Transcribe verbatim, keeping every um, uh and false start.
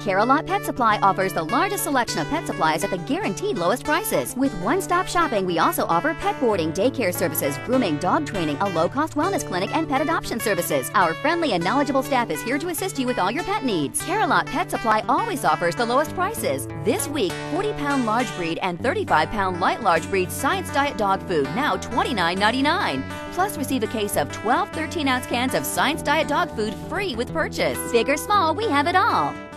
Care-A-Lot Pet Supply offers the largest selection of pet supplies at the guaranteed lowest prices. With one-stop shopping, we also offer pet boarding, daycare services, grooming, dog training, a low-cost wellness clinic, and pet adoption services. Our friendly and knowledgeable staff is here to assist you with all your pet needs. Care-A-Lot Pet Supply always offers the lowest prices. This week, forty pound large breed and thirty-five pound light large breed Science Diet dog food, now twenty-nine ninety-nine. Plus, receive a case of twelve thirteen ounce cans of Science Diet dog food free with purchase. Big or small, we have it all.